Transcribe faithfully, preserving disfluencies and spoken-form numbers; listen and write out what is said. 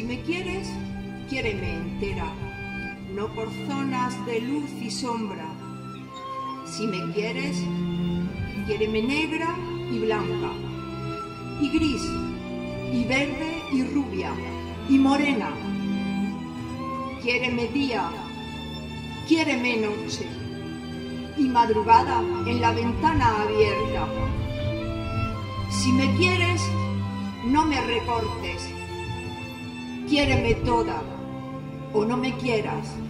me quieres, quiéreme entera, no por zonas de luz y sombra. Si me quieres, quiéreme negra y blanca, y gris, y verde y rubia, y morena. Quiéreme día, quiéreme noche, y madrugada en la ventana abierta. Si me quieres, no me recortes, quiéreme toda, o no me quieras.